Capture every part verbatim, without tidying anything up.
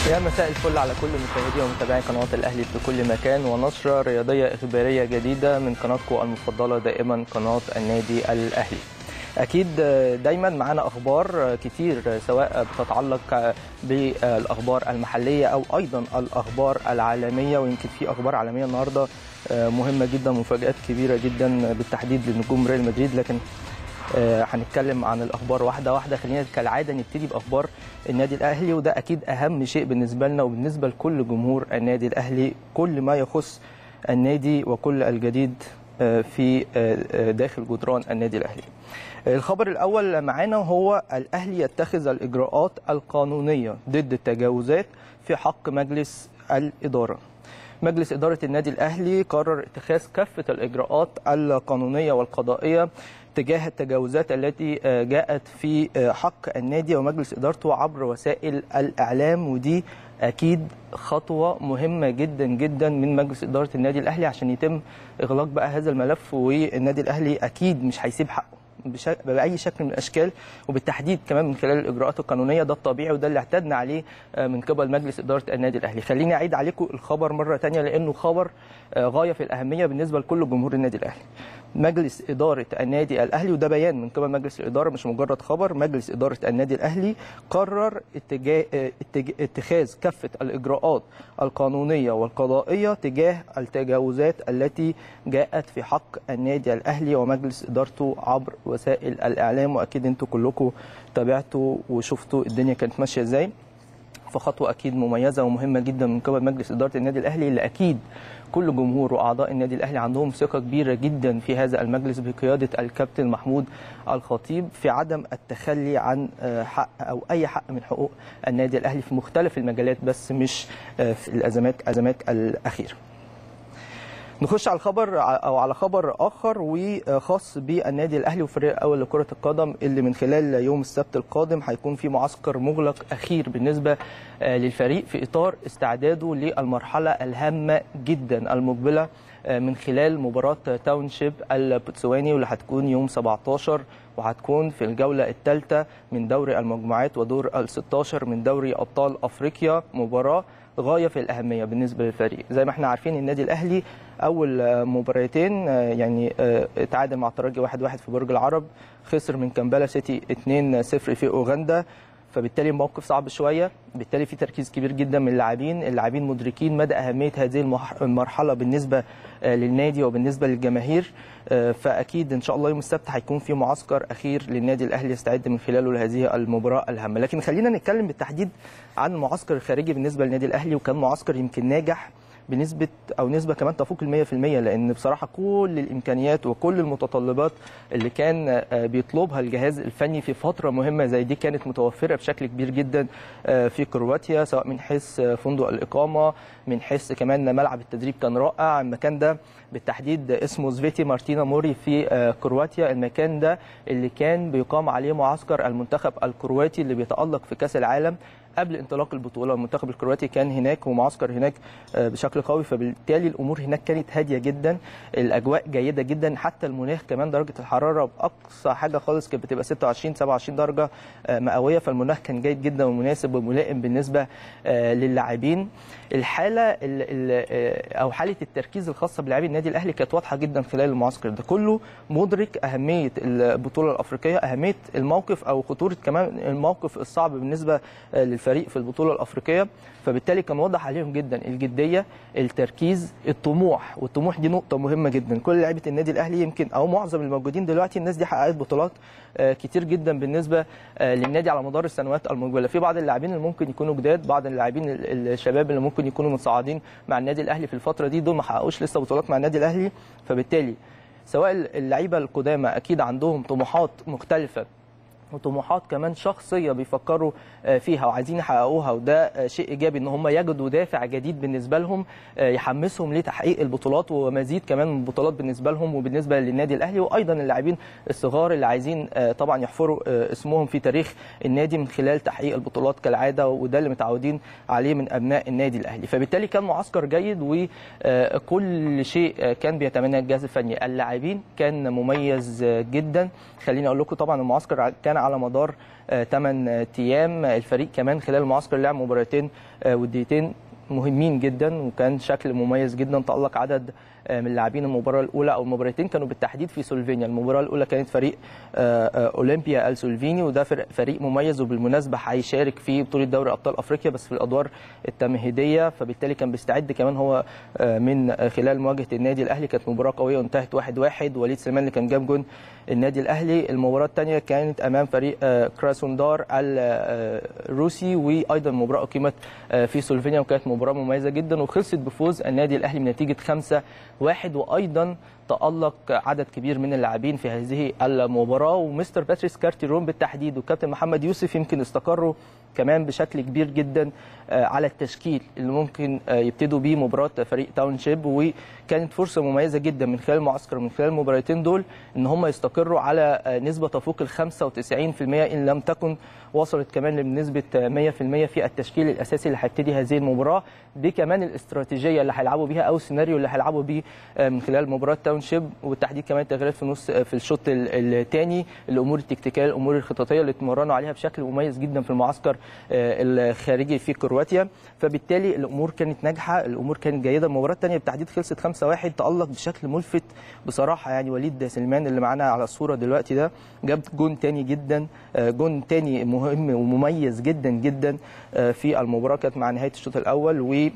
يا مساء الفل على كل مشاهدي ومتابعي قناة الأهلي في كل مكان، ونشرة رياضية إخبارية جديدة من قناتكم المفضلة دائما قناة النادي الأهلي. أكيد دايما معنا أخبار كتير سواء بتتعلق بالأخبار المحلية أو أيضا الأخبار العالمية، ويمكن في أخبار عالمية النهاردة مهمة جدا، مفاجآت كبيرة جدا بالتحديد لنجوم ريال مدريد، لكن هنتكلم عن الأخبار واحدة واحدة. خلينا كالعادة نبتدي بأخبار النادي الأهلي، وده أكيد أهم شيء بالنسبة لنا وبالنسبة لكل جمهور النادي الأهلي، كل ما يخص النادي وكل الجديد في داخل جدران النادي الأهلي. الخبر الأول معانا هو الأهلي يتخذ الإجراءات القانونية ضد التجاوزات في حق مجلس الإدارة. مجلس إدارة النادي الأهلي قرر اتخاذ كافة الإجراءات القانونية والقضائية تجاه التجاوزات التي جاءت في حق النادي ومجلس إدارته عبر وسائل الإعلام، ودي أكيد خطوة مهمة جدا جدا من مجلس إدارة النادي الأهلي عشان يتم إغلاق بقى هذا الملف، والنادي الأهلي أكيد مش هيسيب حقه بأي شكل من الأشكال، وبالتحديد كمان من خلال الإجراءات القانونية. ده الطبيعي وده اللي اعتدنا عليه من قبل مجلس إدارة النادي الأهلي. خليني أعيد عليكم الخبر مرة تانية لأنه خبر غاية في الأهمية بالنسبة لكل جمهور النادي الأهلي. مجلس إدارة النادي الأهلي، وده بيان من قبل مجلس الإدارة مش مجرد خبر، مجلس إدارة النادي الأهلي قرر اتخاذ كافة الإجراءات القانونية والقضائية تجاه التجاوزات التي جاءت في حق النادي الأهلي ومجلس إدارته عبر وسائل الإعلام، وأكيد أنتوا كلكم تابعتوا وشفتوا الدنيا كانت ماشية إزاي. فخطوة أكيد مميزة ومهمة جدا من قبل مجلس إدارة النادي الأهلي، اللي أكيد كل جمهور وأعضاء النادي الأهلي عندهم ثقة كبيرة جدا في هذا المجلس بقيادة الكابتن محمود الخطيب في عدم التخلي عن حق أو أي حق من حقوق النادي الأهلي في مختلف المجالات، بس مش في الأزمات أزمات الأخيرة. نخش على الخبر او على خبر اخر وخاص بالنادي الاهلي والفريق الاول لكره القدم، اللي من خلال يوم السبت القادم هيكون في معسكر مغلق اخير بالنسبه للفريق في اطار استعداده للمرحله الهامه جدا المقبله من خلال مباراه تاونشيب البوتسواني، واللي هتكون يوم سبعتاشر وهتكون في الجوله الثالثه من دوري المجموعات ودور ال ستاشر من دوري ابطال افريقيا. مباراه غايه في الاهميه بالنسبه للفريق. زي ما احنا عارفين النادي الاهلي اول مباراتين يعني اتعادل مع الترجي واحد واحد في برج العرب، خسر من كامبالا سيتي اتنين صفر في اوغندا، فبالتالي الموقف صعب شويه، بالتالي في تركيز كبير جدا من اللاعبين، اللاعبين مدركين مدى اهميه هذه المرحله بالنسبه للنادي وبالنسبه للجماهير. فاكيد ان شاء الله يوم السبت هيكون في معسكر اخير للنادي الاهلي يستعد من خلاله لهذه المباراه الهامه. لكن خلينا نتكلم بالتحديد عن المعسكر الخارجي بالنسبه للنادي الاهلي، وكان معسكر يمكن ناجح بنسبه او نسبه كمان تفوق ال مية في المية، لان بصراحه كل الامكانيات وكل المتطلبات اللي كان بيطلبها الجهاز الفني في فتره مهمه زي دي كانت متوفره بشكل كبير جدا في كرواتيا، سواء من حيث فندق الاقامه، من حيث كمان ملعب التدريب كان رائع. المكان ده بالتحديد اسمه زفيتي مارتينا موري في كرواتيا، المكان ده اللي كان بيقام عليه معسكر المنتخب الكرواتي اللي بيتألق في كأس العالم قبل انطلاق البطوله. المنتخب الكرواتي كان هناك ومعسكر هناك بشكل قوي، فبالتالي الامور هناك كانت هاديه جدا، الاجواء جيده جدا، حتى المناخ كمان درجه الحراره باقصى حاجه خالص كانت بتبقى ستة وعشرين سبعة وعشرين درجه مئويه، فالمناخ كان جيد جدا ومناسب وملائم بالنسبه للاعبين. الحاله او حاله التركيز الخاصه بلاعبي النادي الاهلي كانت واضحه جدا خلال المعسكر ده كله، مدرك اهميه البطوله الافريقيه، اهميه الموقف او خطوره كمان الموقف الصعب بالنسبه للفريق في البطوله الافريقيه، فبالتالي كان واضح عليهم جدا الجديه، التركيز، الطموح، والطموح دي نقطه مهمه جدا. كل لعيبه النادي الاهلي يمكن او معظم الموجودين دلوقتي الناس دي حققت بطولات كتير جدا بالنسبه للنادي على مدار السنوات المقبله. في بعض اللاعبين اللي ممكن يكونوا جداد، بعض اللاعبين الشباب اللي ممكن يكونوا متصاعدين مع النادي الاهلي في الفتره دي، دول ما حققوش لسه بطولات مع النادي الاهلي، فبالتالي سواء اللعيبه القدامى اكيد عندهم طموحات مختلفه وطموحات كمان شخصيه بيفكروا فيها وعايزين يحققوها، وده شيء ايجابي ان هم يجدوا دافع جديد بالنسبه لهم يحمسهم لتحقيق البطولات ومزيد كمان من البطولات بالنسبه لهم وبالنسبه للنادي الاهلي، وايضا اللاعبين الصغار اللي عايزين طبعا يحفروا اسمهم في تاريخ النادي من خلال تحقيق البطولات كالعاده، وده اللي متعودين عليه من ابناء النادي الاهلي. فبالتالي كان معسكر جيد وكل شيء كان بيتمناه الجهاز الفني. اللاعبين كان مميز جدا. خليني اقول لكم طبعا المعسكر كان على مدار ثمانية ايام. الفريق كمان خلال المعسكر لعب مباراتين وديتين مهمين جدا، وكان شكل مميز جدا. تألق عدد من لاعبين المباراه الاولى، او المباراتين كانوا بالتحديد في سلوفينيا. المباراه الاولى كانت فريق اولمبيا السلوفيني، وده فريق مميز، وبالمناسبه هيشارك في بطوله دوري ابطال افريقيا بس في الادوار التمهيديه، فبالتالي كان بيستعد كمان هو من خلال مواجهه النادي الاهلي. كانت مباراه قويه وانتهت واحد واحد، وليد سليمان اللي كان جاب جون النادي الاهلي. المباراه الثانيه كانت امام فريق كراسوندار الروسي، وايضا مباراه اقيمت في سلوفينيا، وكانت مباراه مميزه جدا وخلصت بفوز النادي الاهلي بنتيجه خمسة واحد. وايضا تألق عدد كبير من اللاعبين في هذه المباراه، ومستر باتريس كارتيرون بالتحديد وكابتن محمد يوسف يمكن استقروا كمان بشكل كبير جدا على التشكيل اللي ممكن يبتدوا بيه مباراه فريق تاونشيب. وكانت فرصه مميزه جدا من خلال المعسكر من خلال المباراتين دول ان هم يستقروا على نسبه تفوق ال خمسة وتسعين بالمئة ان لم تكن وصلت كمان لنسبه مئة بالمئة في التشكيل الاساسي اللي هيبتدي هذه المباراه. دي كمان الاستراتيجيه اللي هيلعبوا بيها او السيناريو اللي هيلعبوا بيه من خلال مباراه تاونشيب، وبالتحديد كمان التغييرات في نص في الشوط الثاني، الامور التكتيكيه الامور الخططيه اللي اتمرنوا عليها بشكل مميز جدا في المعسكر الخارجي في كرواتيا. فبالتالي الامور كانت ناجحه، الامور كانت جيده. المباراه الثانيه بالتحديد خلصت خمسة واحد. تألق بشكل ملفت بصراحه يعني وليد سليمان اللي معانا على الصوره دلوقتي ده، جاب جون ثاني جدا، جون ثاني مهم ومميز جدا جدا في المباراه كانت مع نهايه الشوط الاول. و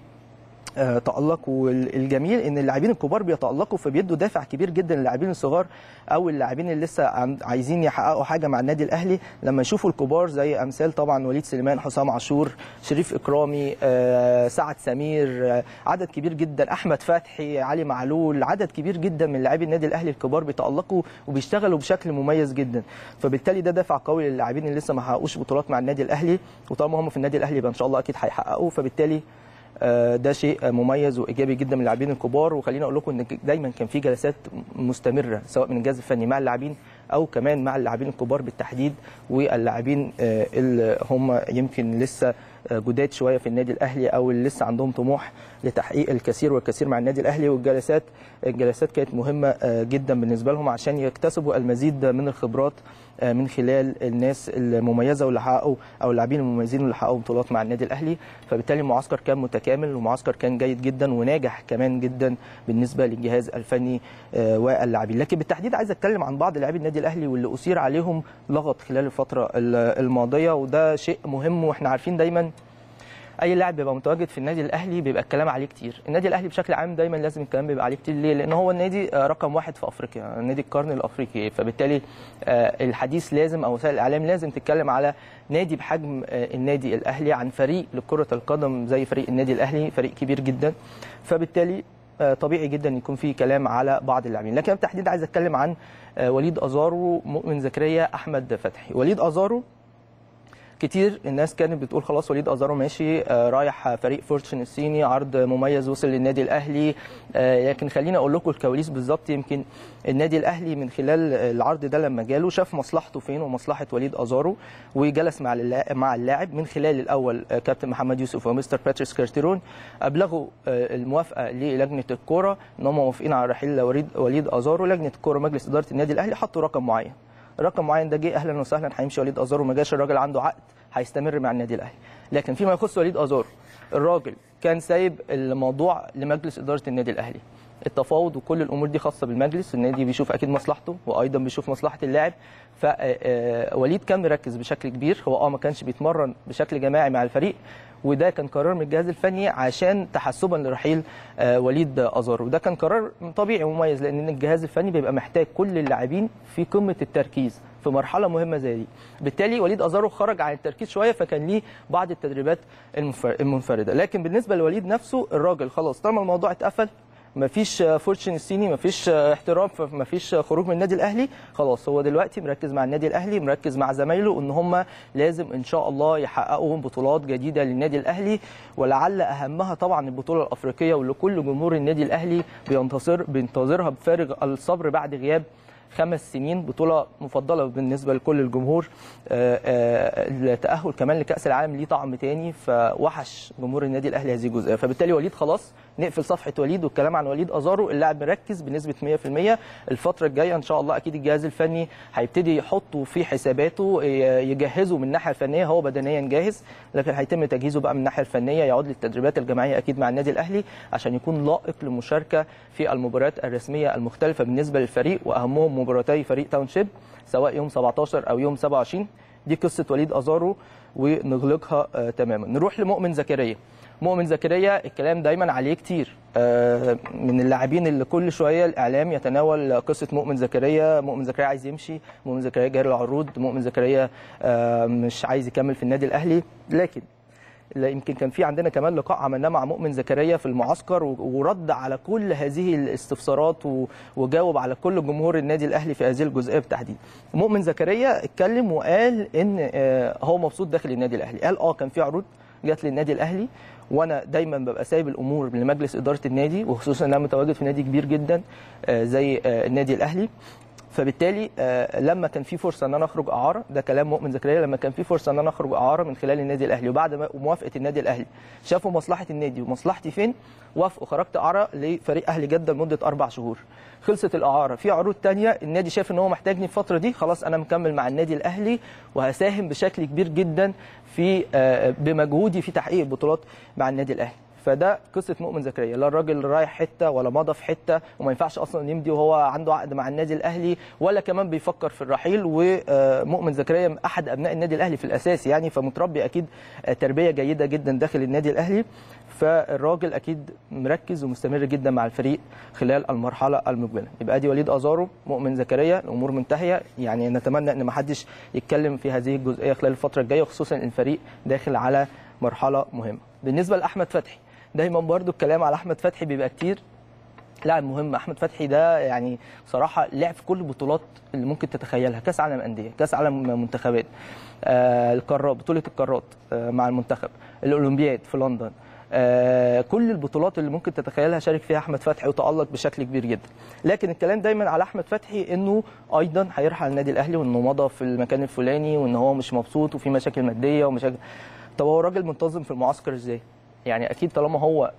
تألق. والجميل ان اللاعبين الكبار بيتألقوا فبيدوا دافع كبير جدا للاعبين الصغار او اللاعبين اللي لسه عايزين يحققوا حاجه مع النادي الاهلي، لما يشوفوا الكبار زي امثال طبعا وليد سليمان، حسام عاشور، شريف اكرامي، سعد سمير، عدد كبير جدا، احمد فتحي، علي معلول، عدد كبير جدا من لاعبي النادي الاهلي الكبار بيتألقوا وبيشتغلوا بشكل مميز جدا. فبالتالي ده دافع قوي للاعبين اللي لسه ما حققوش بطولات مع النادي الاهلي، وطالما هم في النادي الاهلي يبقى ان شاء الله اكيد هيحققوا. فبالتالي ده شيء مميز وايجابي جدا من اللاعبين الكبار. وخلينا اقول لكم ان دايما كان في جلسات مستمره سواء من الجهاز الفني مع اللاعبين او كمان مع اللاعبين الكبار بالتحديد، واللاعبين اللي هم يمكن لسه جداد شويه في النادي الاهلي او اللي لسه عندهم طموح لتحقيق الكثير والكثير مع النادي الاهلي. والجلسات الجلسات كانت مهمه جدا بالنسبه لهم عشان يكتسبوا المزيد من الخبرات من خلال الناس المميزه واللي حققوا او اللاعبين المميزين اللي حققوا بطولات مع النادي الاهلي. فبالتالي المعسكر كان متكامل ومعسكر كان جيد جدا وناجح كمان جدا بالنسبه للجهاز الفني واللاعبين. لكن بالتحديد عايز اتكلم عن بعض لاعبي النادي الاهلي واللي اثير عليهم لغط خلال الفتره الماضيه، وده شيء مهم. واحنا عارفين دايما اي لاعب بيبقى متواجد في النادي الاهلي بيبقى الكلام عليه كتير. النادي الاهلي بشكل عام دايما لازم الكلام بيبقى عليه كتير. ليه؟ لان هو النادي رقم واحد في افريقيا، نادي القرن الافريقي. فبالتالي الحديث لازم او وسائل الاعلام لازم تتكلم على نادي بحجم النادي الاهلي، عن فريق لكره القدم زي فريق النادي الاهلي، فريق كبير جدا. فبالتالي طبيعي جدا يكون في كلام على بعض اللاعبين. لكن بالتحديد عايز اتكلم عن وليد ازارو، مؤمن زكريا، احمد فتحي. وليد ازارو كتير الناس كانت بتقول خلاص وليد ازارو ماشي رايح فريق فورتشن الصيني، عرض مميز وصل للنادي الاهلي. لكن خليني اقول لكم الكواليس بالظبط. يمكن النادي الاهلي من خلال العرض ده لما جاله شاف مصلحته فين ومصلحه وليد ازارو، وجلس مع مع اللاعب من خلال الاول كابتن محمد يوسف ومستر باتريس كارتيرون، ابلغوا الموافقه للجنه الكوره ان هم موافقين على رحيل وليد ازارو. لجنه الكوره مجلس اداره النادي الاهلي حطوا رقم معين، رقم معين ده جه اهلا وسهلا هيمشي وليد ازارو، ما جاش الراجل عنده عقد هيستمر مع النادي الاهلي. لكن فيما يخص وليد ازارو الراجل كان سايب الموضوع لمجلس اداره النادي الاهلي، التفاوض وكل الامور دي خاصه بالمجلس. النادي بيشوف اكيد مصلحته وايضا بيشوف مصلحه اللاعب. فوليد كان مركز بشكل كبير، هو اه ما كانش بيتمرن بشكل جماعي مع الفريق، وده كان قرار من الجهاز الفني عشان تحسبا لرحيل وليد ازارو. وده كان قرار طبيعي ومميز لان الجهاز الفني بيبقى محتاج كل اللاعبين في قمه التركيز في مرحله مهمه زي دي. بالتالي وليد ازارو خرج عن التركيز شويه، فكان ليه بعض التدريبات المنفرده. لكن بالنسبه لوليد نفسه الراجل خلاص طالما الموضوع اتقفل، مفيش فورتشن الصيني، مفيش احتراف، مفيش خروج من النادي الاهلي، خلاص هو دلوقتي مركز مع النادي الاهلي، مركز مع زمايله ان هم لازم ان شاء الله يحققوا بطولات جديده للنادي الاهلي، ولعل اهمها طبعا البطوله الافريقيه واللي كل جمهور النادي الاهلي بينتظر بينتظرها بفارغ الصبر بعد غياب خمس سنين. بطوله مفضله بالنسبه لكل الجمهور. التاهل كمان لكاس العالم ليه طعم تاني، فوحش جمهور النادي الاهلي هذه الجزئيه. فبالتالي وليد خلاص نقفل صفحه وليد والكلام عن وليد ازارو. اللاعب مركز بنسبه مية في المية. الفتره الجايه ان شاء الله اكيد الجهاز الفني هيبتدي يحطه في حساباته، يجهزه من الناحيه الفنيه. هو بدنيا جاهز لكن هيتم تجهيزه بقى من الناحيه الفنيه، يعود للتدريبات الجماعيه اكيد مع النادي الاهلي عشان يكون لائق للمشاركه في المباريات الرسميه المختلفه بالنسبه للفريق، واهمهم مباراتي فريق تاونشيب سواء يوم سبعتاشر او يوم سبعة وعشرين. دي قصه وليد ازارو ونغلقها آه تماما. نروح لمؤمن زكريا. مؤمن زكريا الكلام دايما عليه كتير، آه من اللاعبين اللي كل شويه الاعلام يتناول قصه مؤمن زكريا. مؤمن زكريا عايز يمشي، مؤمن زكريا جاري العروض، مؤمن زكريا آه مش عايز يكمل في النادي الاهلي. لكن يمكن كان في عندنا كمان لقاء عملناه مع مؤمن زكريا في المعسكر ورد على كل هذه الاستفسارات وجاوب على كل جمهور النادي الاهلي في هذه الجزئيه بالتحديد. مؤمن زكريا اتكلم وقال ان هو مبسوط داخل النادي الاهلي. قال اه كان في عروض جات للنادي الاهلي وانا دايما ببقى سايب الامور لمجلس اداره النادي، وخصوصا ان انا متواجد في نادي كبير جدا زي النادي الاهلي. فبالتالي لما كان في فرصه ان انا اخرج اعاره، ده كلام مؤمن زكريا، لما كان في فرصه ان انا اخرج اعاره من خلال النادي الاهلي وبعد موافقه النادي الاهلي شافوا مصلحه النادي ومصلحتي فين، وافقوا خرجت اعاره لفريق اهلي جده لمده اربع شهور. خلصت الاعاره، في عروض ثانيه النادي شاف ان هو محتاجني في الفتره دي، خلاص انا مكمل مع النادي الاهلي وهساهم بشكل كبير جدا في بمجهودي في تحقيق البطولات مع النادي الاهلي. فده قصه مؤمن زكريا، لا الراجل رايح حته ولا مضى في حته وما ينفعش اصلا يمضي وهو عنده عقد مع النادي الاهلي، ولا كمان بيفكر في الرحيل. ومؤمن زكريا احد ابناء النادي الاهلي في الاساس يعني، فمتربي اكيد تربيه جيده جدا داخل النادي الاهلي. فالراجل اكيد مركز ومستمر جدا مع الفريق خلال المرحله المقبله. يبقى دي وليد ازارو، مؤمن زكريا، الامور منتهيه. يعني نتمنى ان ما حدش يتكلم في هذه الجزئيه خلال الفتره الجايه، وخصوصا ان الفريق داخل على مرحله مهمه. بالنسبه لاحمد فتحي، دايما برضو الكلام على احمد فتحي بيبقى كتير. لاعب مهم احمد فتحي ده، يعني صراحه لعب في كل البطولات اللي ممكن تتخيلها، كاس عالم انديه، كاس عالم منتخبات، آه القارات، بطوله القارات آه مع المنتخب، الاولمبياد في لندن، آه كل البطولات اللي ممكن تتخيلها شارك فيها احمد فتحي وتالق بشكل كبير جدا. لكن الكلام دايما على احمد فتحي انه ايضا هيرحل النادي الاهلي، وانه مضى في المكان الفلاني، وان هو مش مبسوط وفي مشاكل ماديه ومشاكل. طب هو راجل منتظم في المعسكر ازاي؟ يعني اكيد طالما هو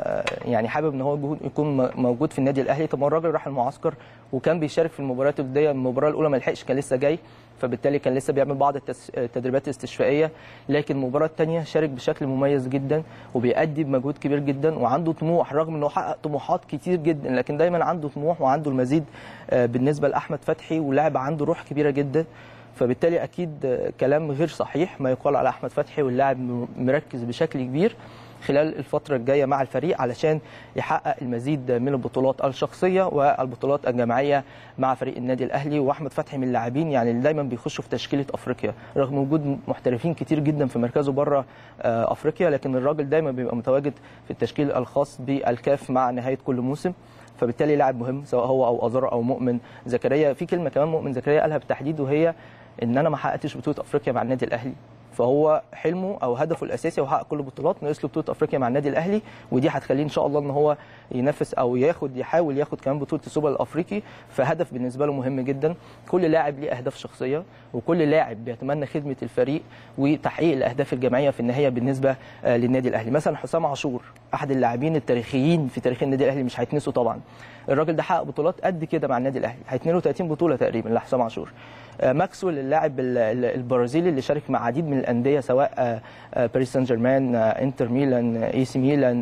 يعني حابب ان هو يكون موجود في النادي الاهلي، طب ما الراجل راح المعسكر وكان بيشارك في المباريات الوديه. المباراه الاولى ما لحقش، كان لسه جاي، فبالتالي كان لسه بيعمل بعض التدريبات الاستشفائيه. لكن المباراه الثانيه شارك بشكل مميز جدا وبيأدي بمجهود كبير جدا وعنده طموح، رغم انه حقق طموحات كتير جدا لكن دايما عنده طموح وعنده المزيد بالنسبه لاحمد فتحي، ولاعب عنده روح كبيره جدا. فبالتالي اكيد كلام غير صحيح ما يقال على احمد فتحي، واللاعب مركز بشكل كبير خلال الفترة الجاية مع الفريق علشان يحقق المزيد من البطولات الشخصية والبطولات الجماعية مع فريق النادي الأهلي. وأحمد فتحي من اللاعبين يعني اللي دايما بيخشوا في تشكيلة أفريقيا، رغم وجود محترفين كتير جدا في مركزه بره أفريقيا، لكن الراجل دايما بيبقى متواجد في التشكيل الخاص بالكاف مع نهاية كل موسم. فبالتالي لاعب مهم سواء هو أو أزارو أو مؤمن زكريا. في كلمة كمان مؤمن زكريا قالها بالتحديد، وهي إن أنا ما حققتش بطولة أفريقيا مع النادي الأهلي. فهو حلمه او هدفه الاساسي هو حقق كل البطولات، ناقص له بطوله افريقيا مع النادي الاهلي، ودي هتخليه ان شاء الله ان هو ينافس او ياخد يحاول ياخد كمان بطوله السوبر الافريقي. فهدف بالنسبه له مهم جدا. كل لاعب ليه اهداف شخصيه، وكل لاعب بيتمنى خدمه الفريق وتحقيق الاهداف الجماعيه في النهايه بالنسبه للنادي الاهلي. مثلا حسام عاشور احد اللاعبين التاريخيين في تاريخ النادي الاهلي، مش هيتنسوا طبعا. الراجل ده حقق بطولات قد كده مع النادي الاهلي، اثنين وثلاثين بطوله تقريبا لحسام عاشور. ماكسويل اللاعب البرازيلي اللي شارك مع عديد من الانديه سواء باريس سان جيرمان، انتر ميلان، اي سي ميلان،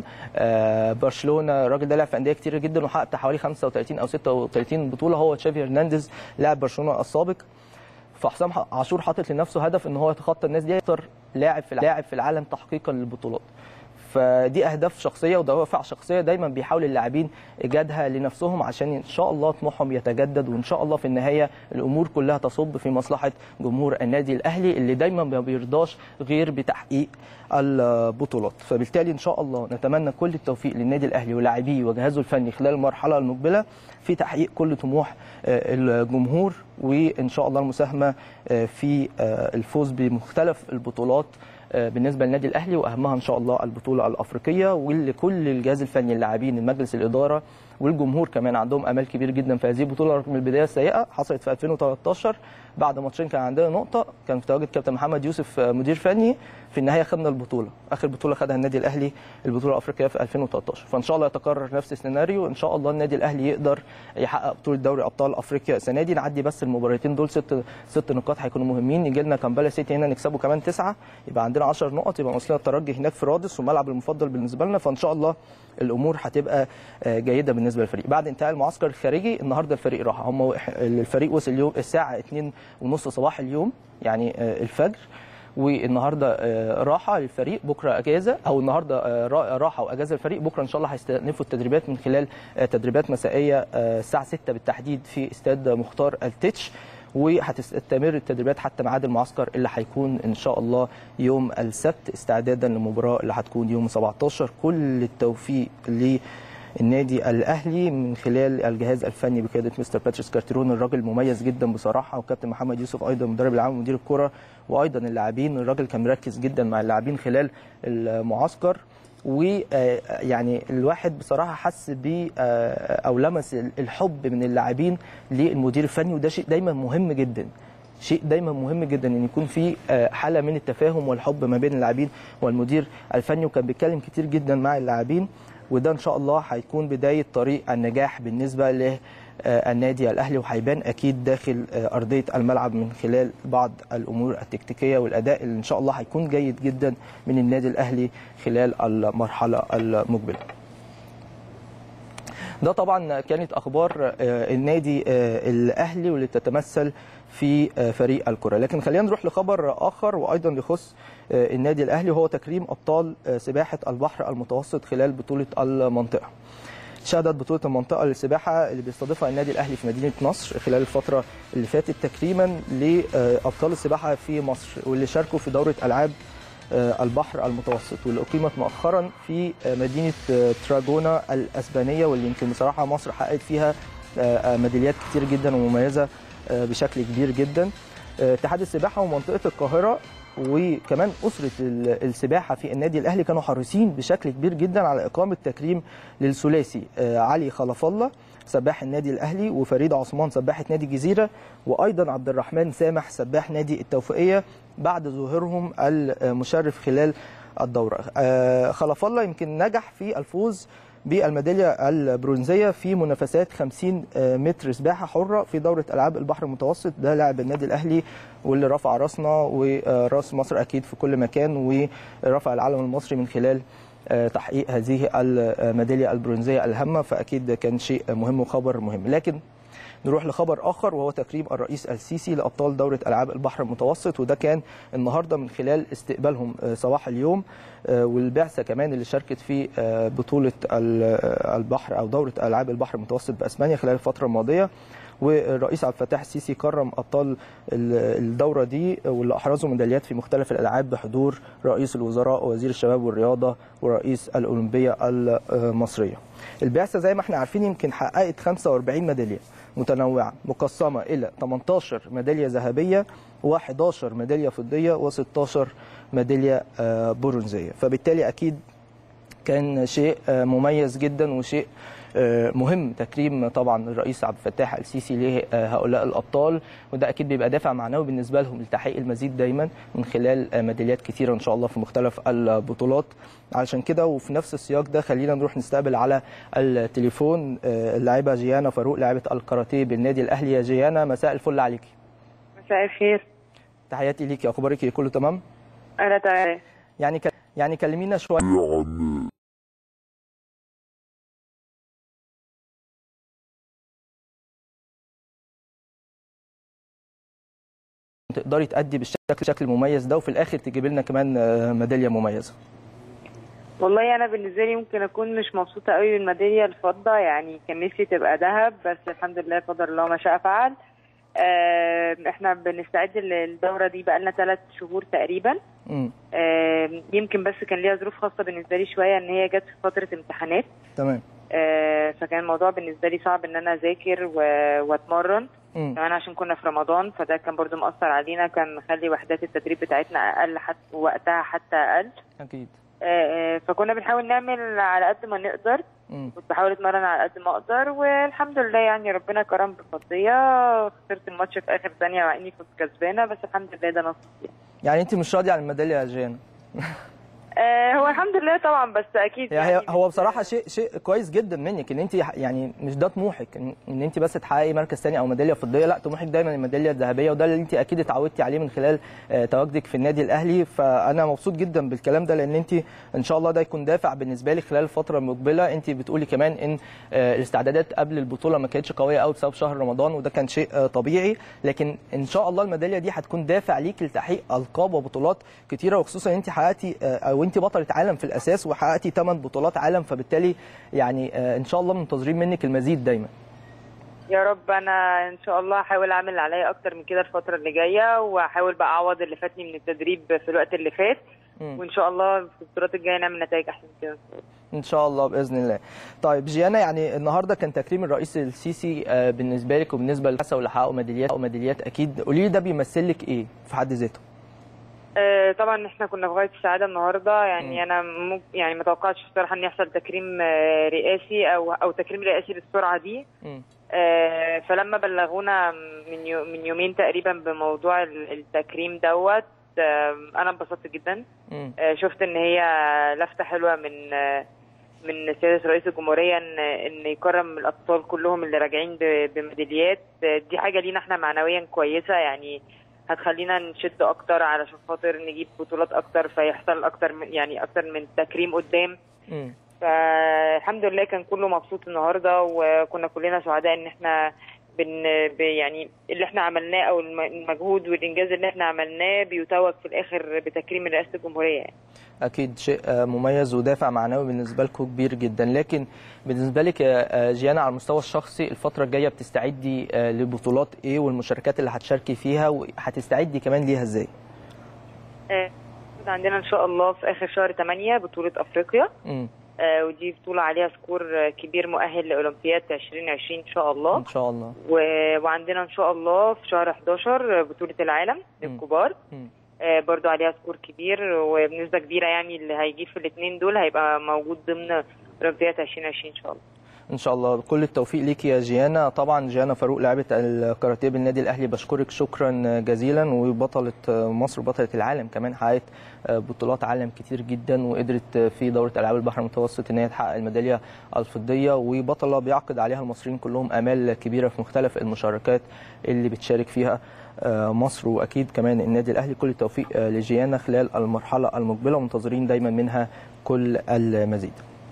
برشلونه. الراجل ده لعب في انديه كتير جدا وحقق حوالي خمسة وثلاثين او ستة وثلاثين بطوله، هو تشافي هرنانديز لاعب برشلونه السابق. فحسام عاشور حاطط لنفسه هدف ان هو يتخطى الناس دي، اكتر لاعب في لاعب في العالم تحقيقا للبطولات. فدي اهداف شخصيه ودوافع شخصيه دايما بيحاول اللاعبين ايجادها لنفسهم عشان ان شاء الله طموحهم يتجدد، وان شاء الله في النهايه الامور كلها تصب في مصلحه جمهور النادي الاهلي اللي دايما ما بيرضاش غير بتحقيق البطولات. فبالتالي ان شاء الله نتمنى كل التوفيق للنادي الاهلي ولاعبيه وجهازه الفني خلال المرحله المقبله في تحقيق كل طموح الجمهور، وان شاء الله المساهمه في الفوز بمختلف البطولات بالنسبه للنادي الاهلي، واهمها ان شاء الله البطوله الافريقيه، واللي كل الجهاز الفني، اللاعبين، المجلس الاداره والجمهور كمان عندهم امال كبير جدا في هذه البطوله رغم البدايه السيئه حصلت في ألفين وتلتاشر. بعد ماتشين كان عندنا نقطه، كان في تواجد كابتن محمد يوسف مدير فني، في النهايه خدنا البطوله، اخر بطوله خدها النادي الاهلي البطوله الافريقيه في ألفين وتلتاشر. فان شاء الله يتكرر نفس السيناريو، ان شاء الله النادي الاهلي يقدر يحقق بطوله دوري ابطال افريقيا السنه دي. نعدي بس المباراتين دول، ست ست نقاط هيكونوا مهمين، يجي لنا كامبالا سيتي هنا نكسبه كمان تسعه، يبقى عندنا عشر نقط، يبقى واصلين الترجي هناك في رادس والملعب المفضل بالنسبه لنا. فان شاء الله الامور هتبقى جيده بالنسبه للفريق. بعد انتهاء المعسكر الخارجي النهارده الفريق راح، هم الفريق وصل اليوم الساعه اتنين ونص صباح اليوم يعني الفجر، والنهارده راحه للفريق، بكره اجازه، او النهارده راحه واجازه الفريق، بكره ان شاء الله هيستأنفوا التدريبات من خلال تدريبات مسائيه الساعه ستة بالتحديد في استاد مختار التتش، وهتستمر التدريبات حتى ميعاد المعسكر اللي هيكون ان شاء الله يوم السبت استعدادا للمباراه اللي هتكون يوم سبعتاشر. كل التوفيق للنادي الاهلي من خلال الجهاز الفني بقياده مستر باتريس كارتيرون، الراجل مميز جدا بصراحه، وكابتن محمد يوسف ايضا المدرب العام ومدير الكره، وايضا اللاعبين. الراجل كان مركز جدا مع اللاعبين خلال المعسكر، ويعني الواحد بصراحه حس ب او لمس الحب من اللاعبين للمدير الفني، وده شيء دايما مهم جدا، شيء دايما مهم جدا ان يكون في حاله من التفاهم والحب ما بين اللاعبين والمدير الفني. وكان بيتكلم كتير جدا مع اللاعبين، وده ان شاء الله هيكون بدايه طريق النجاح بالنسبه للنادي الاهلي، وهيبان اكيد داخل ارضيه الملعب من خلال بعض الامور التكتيكيه والاداء اللي ان شاء الله هيكون جيد جدا من النادي الاهلي خلال المرحله المقبله. ده طبعا كانت اخبار النادي الاهلي واللي تتمثل في فريق الكره. لكن خلينا نروح لخبر اخر وايضا يخص النادي الاهلي، وهو تكريم ابطال سباحه البحر المتوسط خلال بطوله المنطقه. شهدت بطوله المنطقه للسباحه اللي بيستضيفها النادي الاهلي في مدينه نصر خلال الفتره اللي فاتت تكريما لابطال السباحه في مصر، واللي شاركوا في دوره العاب البحر المتوسط، واللي اقيمت مؤخرا في مدينه تراجونا الاسبانيه، واللي يمكن بصراحه مصر حققت فيها ميداليات كتير جدا ومميزه بشكل كبير جدا. اتحاد السباحه ومنطقه القاهره وكمان اسره السباحه في النادي الاهلي كانوا حريصين بشكل كبير جدا على اقامه تكريم للثلاثي علي خلف الله سباح النادي الاهلي، وفريده عثمان سباحه نادي الجزيره، وايضا عبد الرحمن سامح سباح نادي التوفيقيه بعد ظهورهم المشرف خلال الدوره. خلف الله يمكن نجح في الفوز بالميداليه البرونزيه في منافسات خمسين متر سباحه حره في دوره العاب البحر المتوسط. ده لاعب النادي الاهلي واللي رفع راسنا وراس مصر اكيد في كل مكان، ورفع العلم المصري من خلال تحقيق هذه الميداليه البرونزيه الهامه، فاكيد كان شيء مهم وخبر مهم. لكن نروح لخبر اخر، وهو تكريم الرئيس السيسي لابطال دوره العاب البحر المتوسط، وده كان النهارده من خلال استقبالهم صباح اليوم، والبعثه كمان اللي شاركت في بطوله البحر او دوره العاب البحر المتوسط باسبانيا خلال الفتره الماضيه. والرئيس عبد الفتاح السيسي كرم ابطال الدوره دي واللي احرزوا ميداليات في مختلف الالعاب بحضور رئيس الوزراء ووزير الشباب والرياضه ورئيس الاولمبيه المصريه. البعثه زي ما احنا عارفين يمكن حققت خمسة وأربعين ميداليه متنوعه مقسمه الى تمنتاشر ميداليه ذهبيه و11 ميداليه فضيه وستاشر ميداليه برونزيه، فبالتالي اكيد كان شيء مميز جدا وشيء مهم تكريم طبعا الرئيس عبد الفتاح السيسي لهؤلاء الابطال، وده اكيد بيبقى دافع معنوي بالنسبه لهم لتحقيق المزيد دايما من خلال ميداليات كثيره ان شاء الله في مختلف البطولات. علشان كده وفي نفس السياق ده خلينا نروح نستقبل على التليفون اللاعبه جيانا فاروق لاعبه الكاراتيه بالنادي الاهلي. يا جيانا مساء الفل عليكي. مساء الخير. تحياتي ليكي، اخبارك ايه؟ كله تمام؟ انا تمام. يعني ك... يعني كلمينا شويه تقدري تأدي بالشكل شكل مميز ده وفي الاخر تجيب لنا كمان ميداليه مميزه. والله انا بالنسبه لي ممكن اكون مش مبسوطه قوي بالميداليه الفضه، يعني كان نفسي تبقى ذهب، بس الحمد لله قدر الله ما شاء فعل. احنا بنستعد للدوره دي بقالنا ثلاث شهور تقريبا. يمكن بس كان ليها ظروف خاصه بالنسبه لي شويه، ان هي جت في فتره امتحانات. تمام. فكان الموضوع بالنسبه لي صعب ان انا اذاكر واتمرن كمان عشان كنا في رمضان، فده كان برضو مأثر علينا، كان مخلي وحدات التدريب بتاعتنا اقل حتى وقتها حتى اقل. اكيد. فكنا بنحاول نعمل على قد ما نقدر. كنت بحاول اتمرن على قد ما اقدر، والحمد لله يعني ربنا كرم بفضليه. خسرت الماتش في اخر ثانيه مع اني كنت كسبانه، بس الحمد لله ده نصيب. يعني انت مش راضيه عن الميداليه يا جيانا؟ آه هو الحمد لله طبعا، بس اكيد يعني, يعني هو بصراحه شيء شيء كويس جدا منك ان انت يعني مش ده طموحك ان, إن انت بس تحققي مركز ثاني او ميداليه فضيه، لا طموحك دايما الميداليه الذهبيه، وده اللي انت اكيد اتعودتي عليه من خلال تواجدك في النادي الاهلي. فانا مبسوط جدا بالكلام ده، لان انت ان شاء الله ده يكون دافع بالنسبه لي خلال الفتره المقبله. انت بتقولي كمان ان الاستعدادات قبل البطوله ما كانتش قويه قوي بسبب شهر رمضان، وده كان شيء طبيعي، لكن ان شاء الله الميداليه دي هتكون دافع ليك لتحقيق القاب وبطولات كتيره، وخصوصا ان انت حققتي او انت بطله عالم في الاساس وحققتي ثمان بطولات عالم، فبالتالي يعني ان شاء الله منتظرين منك المزيد دايما. يا رب. انا ان شاء الله هحاول اعمل اللي عليا اكتر من كده الفتره اللي جايه، وهحاول بقى اعوض اللي فاتني من التدريب في الوقت اللي فات، م. وان شاء الله في البطولات الجايه نعمل نتائج احسن كده ان شاء الله باذن الله. طيب جيانا، يعني النهارده كان تكريم الرئيس السيسي بالنسبه لك وبالنسبه للحسا واللي حققوا ميداليات او ميداليات، اكيد قولي لي ده بيمثل لك ايه في حد ذاته؟ طبعا احنا كنا في غايه السعاده النهارده، يعني م. انا ممكن يعني ما توقعتش الصراحه ان يحصل تكريم رئاسي او او تكريم رئاسي بالسرعه دي. م. فلما بلغونا من من يومين تقريبا بموضوع التكريم دوت، انا انبسطت جدا. م. شفت ان هي لفته حلوه من من سياده رئيس الجمهوريه ان ان يكرم الاطفال كلهم اللي راجعين بميداليات. دي حاجه لينا احنا معنويا كويسه، يعني هتخلينا نشد اكتر علشان خاطر نجيب بطولات اكتر، فيحصل اكتر من يعني اكتر من تكريم قدام. م. فالحمد لله كان كله مبسوط النهارده، وكنا كلنا سعداء ان احنا بن يعني اللي احنا عملناه او المجهود والانجاز اللي احنا عملناه بيتوج في الاخر بتكريم رئاسه الجمهوريه يعني. اكيد شيء مميز ودافع معنوي بالنسبه لكم كبير جدا. لكن بالنسبه لك يا جيانا على المستوى الشخصي، الفتره الجايه بتستعدي لبطولات ايه والمشاركات اللي هتشاركي فيها، وهتستعدي كمان ليها ازاي؟ آه عندنا ان شاء الله في اخر شهر ثمانية بطوله افريقيا، م. آه ودي بطوله عليها سكور كبير مؤهل لاولمبياد ألفين وعشرين ان شاء الله. ان شاء الله. وعندنا ان شاء الله في شهر حداشر بطوله العالم للكبار، آه برضو عليها سكور كبير وبنسبه كبيره، يعني اللي هيجيب في الاثنين دول هيبقى موجود ضمن اولمبياد ألفين وعشرين ان شاء الله. ان شاء الله كل التوفيق ليكي يا جيانا. طبعا جيانا فاروق لاعبه الكاراتيه بالنادي الاهلي، بشكرك شكرا جزيلا، وبطله مصر وبطله العالم كمان، حققت بطولات عالم كتير جدا، وقدرت في دوره العاب البحر المتوسط ان هي تحقق الميداليه الفضيه، وبطله بيعقد عليها المصريين كلهم امال كبيره في مختلف المشاركات اللي بتشارك فيها مصر، واكيد كمان النادي الاهلي. كل التوفيق لجيانا خلال المرحله المقبله، ومنتظرين دايما منها كل المزيد.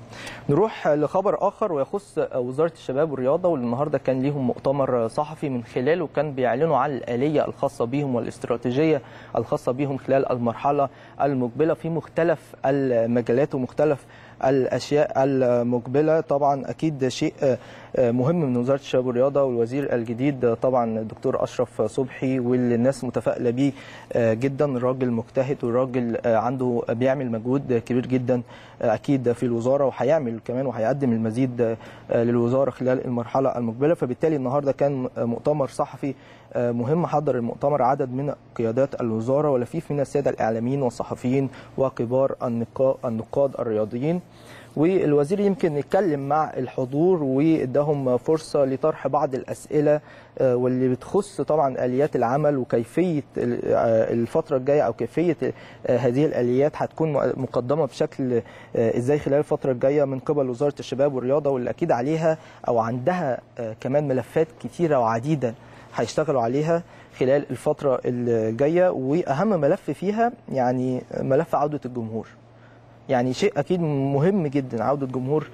نروح لخبر آخر ويخص وزارة الشباب والرياضة، واللي النهارده كان ليهم مؤتمر صحفي من خلاله كان بيعلنوا عن الآلية الخاصة بهم والاستراتيجية الخاصة بهم خلال المرحلة المقبلة في مختلف المجالات ومختلف الأشياء المقبلة. طبعا أكيد شيء مهم من وزارة الشباب والرياضة والوزير الجديد طبعا الدكتور أشرف صبحي، واللي الناس متفائلة بيه جدا. الراجل مجتهد والراجل عنده بيعمل مجهود كبير جدا أكيد في الوزارة، وهيعمل كمان وهيقدم المزيد للوزارة خلال المرحلة المقبلة. فبالتالي النهارده كان مؤتمر صحفي مهم، حضر المؤتمر عدد من قيادات الوزارة ولفيف من السادة الإعلاميين والصحفيين وكبار النقاد الرياضيين. والوزير يمكن يتكلم مع الحضور واداهم فرصة لطرح بعض الأسئلة واللي بتخص طبعا آليات العمل وكيفية الفترة الجاية أو كيفية هذه الآليات هتكون مقدمة بشكل إزاي خلال الفترة الجاية من قبل وزارة الشباب والرياضة، واللي أكيد عليها أو عندها كمان ملفات كتيرة وعديدة هيشتغلوا عليها خلال الفترة الجاية. وأهم ملف فيها يعني ملف عودة الجمهور، يعني شيء أكيد مهم جدا عودة جمهور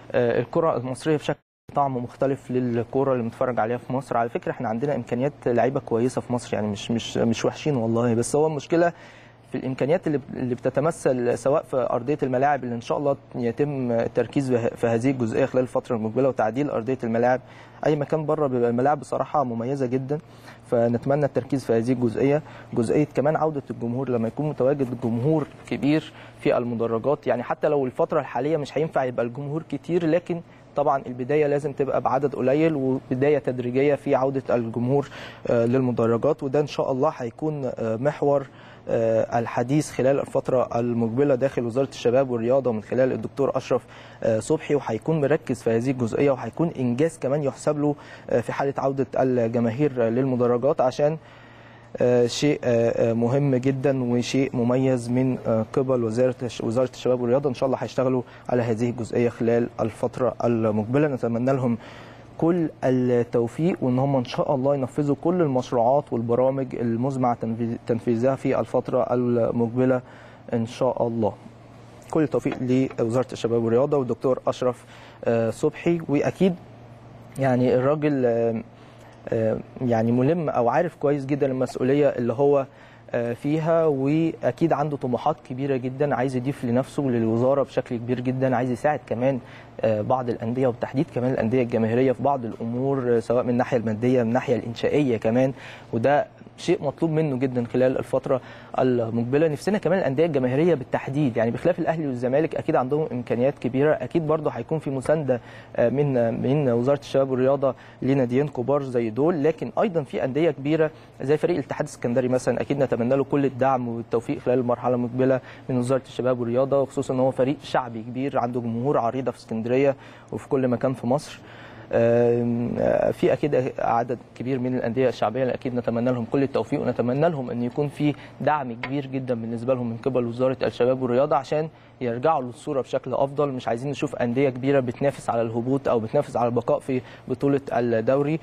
الكرة المصرية بشكل طعم مختلف للكرة اللي بنتفرج عليها في مصر. على فكرة احنا عندنا إمكانيات لعيبة كويسة في مصر، يعني مش مش مش وحشين والله، بس هو المشكلة في الإمكانيات اللي اللي بتتمثل سواء في أرضية الملاعب اللي إن شاء الله يتم التركيز في هذه الجزئية خلال الفترة المقبلة، وتعديل أرضية الملاعب. أي مكان بره بيبقى الملاعب بصراحة مميزة جدا، فنتمنى التركيز في هذه الجزئية. جزئية كمان عودة الجمهور، لما يكون متواجد جمهور كبير في المدرجات، يعني حتى لو الفترة الحالية مش هينفع يبقى الجمهور كتير، لكن طبعا البداية لازم تبقى بعدد قليل وبداية تدريجية في عودة الجمهور للمدرجات، وده إن شاء الله هيكون محور الحديث خلال الفتره المقبله داخل وزاره الشباب والرياضه من خلال الدكتور اشرف صبحي، وهيكون مركز في هذه الجزئيه، وهيكون انجاز كمان يحسب له في حاله عوده الجماهير للمدرجات، عشان شيء مهم جدا وشيء مميز من قبل وزاره وزاره الشباب والرياضه. ان شاء الله هيشتغلوا على هذه الجزئيه خلال الفتره المقبله. نتمنى لهم كل التوفيق، وان هم ان شاء الله ينفذوا كل المشروعات والبرامج المزمع تنفيذها في الفتره المقبله ان شاء الله. كل التوفيق لوزاره الشباب والرياضه والدكتور اشرف صبحي. واكيد يعني الراجل يعني ملم او عارف كويس جدا المسؤوليه اللي هو فيها، واكيد عنده طموحات كبيره جدا عايز يضيف لنفسه وللوزاره بشكل كبير جدا، عايز يساعد كمان بعض الانديه وبالتحديد كمان الانديه الجماهيريه في بعض الامور، سواء من الناحيه الماديه من الناحيه الانشائيه كمان، وده شيء مطلوب منه جدا خلال الفتره المقبله. نفسنا كمان الانديه الجماهيريه بالتحديد، يعني بخلاف الاهلي والزمالك اكيد عندهم امكانيات كبيره، اكيد برضه هيكون في مسانده من من وزاره الشباب والرياضه لناديين كبار زي دول، لكن ايضا في انديه كبيره زي فريق الاتحاد السكندري مثلا، اكيد نتمنى له كل الدعم والتوفيق خلال المرحله المقبله من وزاره الشباب والرياضه، وخصوصا ان هو فريق شعبي كبير عنده جمهور عريضه في اسكندريه وفي كل مكان في مصر. في اكيد عدد كبير من الانديه الشعبيه اللي اكيد نتمنى لهم كل التوفيق، ونتمنى لهم ان يكون في دعم كبير جدا بالنسبه لهم من قبل وزاره الشباب والرياضه عشان يرجعوا للصوره بشكل افضل. مش عايزين نشوف انديه كبيره بتنافس على الهبوط او بتنافس على البقاء في بطوله الدوري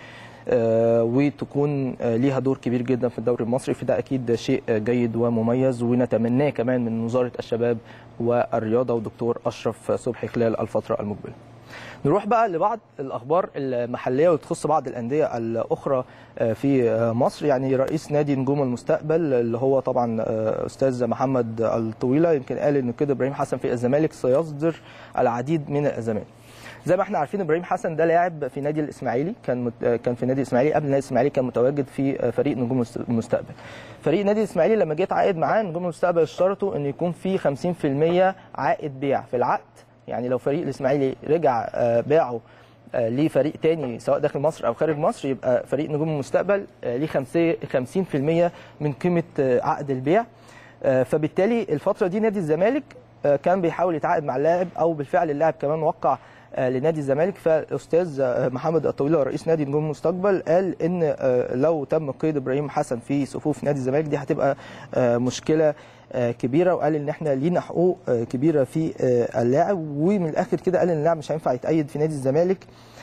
وتكون ليها دور كبير جدا في الدوري المصري، فده اكيد شيء جيد ومميز ونتمناه كمان من وزاره الشباب والرياضه ودكتور اشرف صبحي خلال الفتره المقبله. نروح بقى لبعض الاخبار المحليه وتخص بعض الانديه الاخرى في مصر. يعني رئيس نادي نجوم المستقبل اللي هو طبعا استاذ محمد الطويله يمكن قال ان كده ابراهيم حسن في الزمالك سيصدر العديد من الازمات. زي ما احنا عارفين ابراهيم حسن ده لاعب في نادي الاسماعيلي، كان كان في نادي الاسماعيلي، قبل نادي الاسماعيلي كان متواجد في فريق نجوم المستقبل. فريق نادي الاسماعيلي لما جه اتعاقد معاه نجوم المستقبل اشترطوا ان يكون في خمسين في المية عائد بيع في العقد، يعني لو فريق الاسماعيلي رجع باعه لفريق تاني سواء داخل مصر او خارج مصر يبقى فريق نجوم المستقبل ليه خمسين في المية من قيمه عقد البيع. فبالتالي الفتره دي نادي الزمالك كان بيحاول يتعاقد مع اللاعب، او بالفعل اللاعب كمان وقع لنادي الزمالك. فالاستاذ محمد الطويله رئيس نادي نجوم المستقبل قال ان لو تم قيد ابراهيم حسن في صفوف نادي الزمالك دي هتبقى مشكله كبيره، وقال ان احنا لينا حقوق كبيره في اللاعب، ومن الاخر كده قال ان اللاعب مش هينفع يتأيد في نادي الزمالك،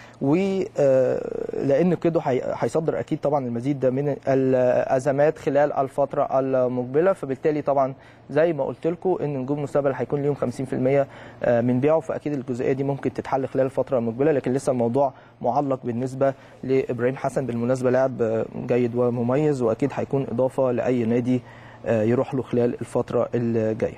ولان كده هيصدر اكيد طبعا المزيد من الازمات خلال الفتره المقبله. فبالتالي طبعا زي ما قلت لكم ان نجوم المستقبل هيكون ليهم خمسين في المية من بيعه، فاكيد الجزئيه دي ممكن تتحل خلال الفتره المقبله، لكن لسه الموضوع معلق بالنسبه لابراهيم حسن. بالمناسبه لاعب جيد ومميز، واكيد هيكون اضافه لاي نادي يروح له خلال الفتره الجايه.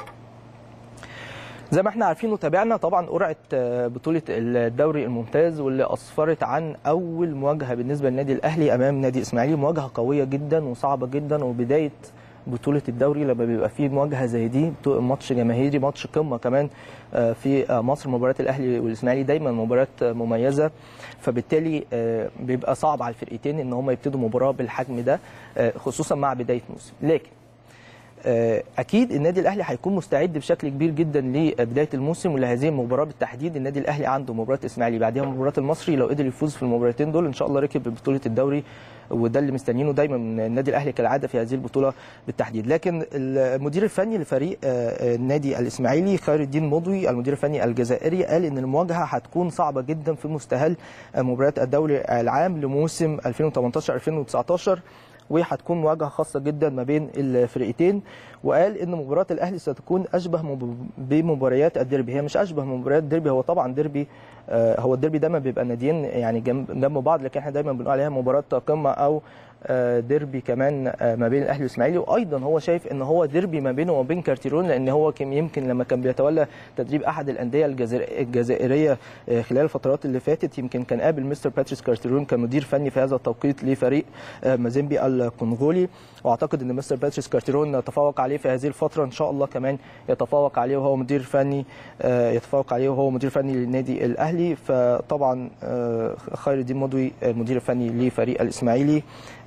زي ما احنا عارفين وتابعنا طبعا قرعه بطوله الدوري الممتاز، واللي اسفرت عن اول مواجهه بالنسبه للنادي الاهلي امام نادي الاسماعيلي، مواجهه قويه جدا وصعبه جدا، وبدايه بطوله الدوري لما بيبقى فيه مواجهه زي دي ماتش جماهيري ماتش قمه كمان في مصر. مباريات الاهلي والاسماعيلي دايما مباريات مميزه، فبالتالي بيبقى صعب على الفرقتين ان هم يبتدوا مباراه بالحجم ده خصوصا مع بدايه موسم. لكن اكيد النادي الاهلي هيكون مستعد بشكل كبير جدا لبدايه الموسم ولهذه المباراه بالتحديد. النادي الاهلي عنده مباراه الاسماعيلي بعدها مباراه المصري، لو قدر يفوز في المباراتين دول ان شاء الله ركب ببطوله الدوري، وده اللي مستنيينه دايما من النادي الاهلي كالعاده في هذه البطوله بالتحديد. لكن المدير الفني لفريق النادي الاسماعيلي خير الدين مضوي المدير الفني الجزائري قال ان المواجهه هتكون صعبه جدا في مستهل مباريات الدوري العام لموسم ألفين وتمنتاشر ألفين وتسعتاشر، وهتكون مواجهه خاصه جدا ما بين الفرقتين. وقال ان مباراه الاهلي ستكون اشبه بمباريات الديربي، هي مش اشبه مباريات الديربي، هو طبعا ديربي هو الديربي دايما بيبقى ناديين يعني جنب جنب بعض، لكن احنا دايما بنقول عليها مباراه قمه او ديربي كمان ما بين الاهلي والاسماعيلي. وايضا هو شايف ان هو ديربي ما بينه وبين كارتيرون، لان هو يمكن لما كان بيتولى تدريب احد الانديه الجزائريه خلال الفترات اللي فاتت يمكن كان قابل مستر باتريس كارتيرون كمدير فني في هذا التوقيت لفريق مازيمبي الكونغولي، واعتقد ان مستر باتريس كارتيرون تفوق عليه في هذه الفتره، ان شاء الله كمان يتفوق عليه وهو مدير فني يتفوق عليه وهو مدير فني للنادي الاهلي. فطبعا خير الدين مضوي المدير الفني لفريق الاسماعيلي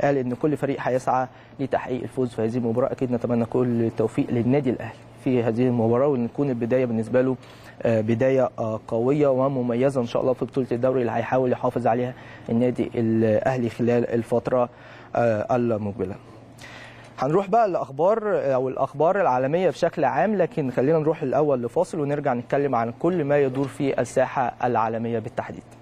قال ان كل فريق هيسعى لتحقيق الفوز في هذه المباراه. اكيد نتمنى كل التوفيق للنادي الاهلي في هذه المباراه، وان تكون البدايه بالنسبه له بدايه قويه ومميزه ان شاء الله في بطوله الدوري اللي هيحاول يحافظ عليها النادي الاهلي خلال الفتره المقبله. هنروح بقى لاخبار او الاخبار العالميه بشكل عام، لكن خلينا نروح الاول لفاصل ونرجع نتكلم عن كل ما يدور في الساحه العالميه بالتحديد.